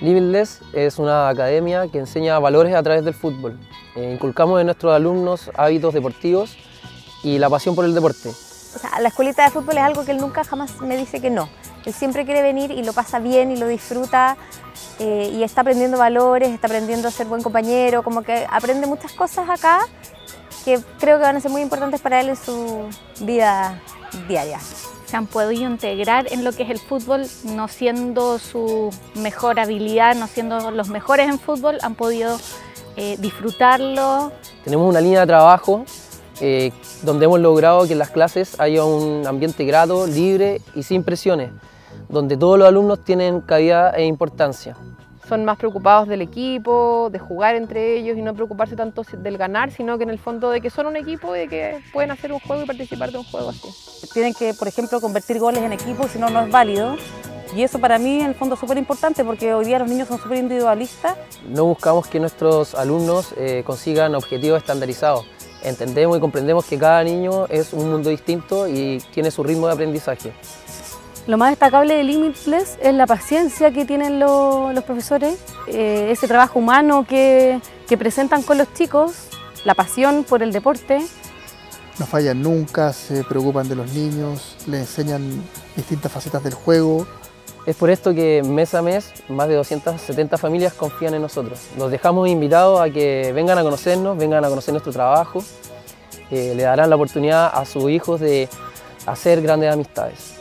Limitless es una academia que enseña valores a través del fútbol. Inculcamos en nuestros alumnos hábitos deportivos y la pasión por el deporte. O sea, la escuelita de fútbol es algo que él nunca jamás me dice que no. Él siempre quiere venir y lo pasa bien y lo disfruta y está aprendiendo valores, está aprendiendo a ser buen compañero, como que aprende muchas cosas acá que creo que van a ser muy importantes para él en su vida diaria. Se han podido integrar en lo que es el fútbol, no siendo su mejor habilidad, no siendo los mejores en fútbol, han podido disfrutarlo. Tenemos una línea de trabajo donde hemos logrado que en las clases haya un ambiente grato, libre y sin presiones, donde todos los alumnos tienen cabida e importancia. Son más preocupados del equipo, de jugar entre ellos y no preocuparse tanto del ganar, sino que en el fondo de que son un equipo y de que pueden hacer un juego y participar de un juego así. Tienen que, por ejemplo, convertir goles en equipo, si no, no es válido. Y eso para mí en el fondo es súper importante porque hoy día los niños son súper individualistas. No buscamos que nuestros alumnos consigan objetivos estandarizados. Entendemos y comprendemos que cada niño es un mundo distinto y tiene su ritmo de aprendizaje. Lo más destacable de Limitless es la paciencia que tienen los profesores, ese trabajo humano que presentan con los chicos, la pasión por el deporte. No fallan nunca, se preocupan de los niños, les enseñan distintas facetas del juego. Es por esto que mes a mes más de 270 familias confían en nosotros. Los dejamos invitados a que vengan a conocernos, vengan a conocer nuestro trabajo. Le darán la oportunidad a sus hijos de hacer grandes amistades.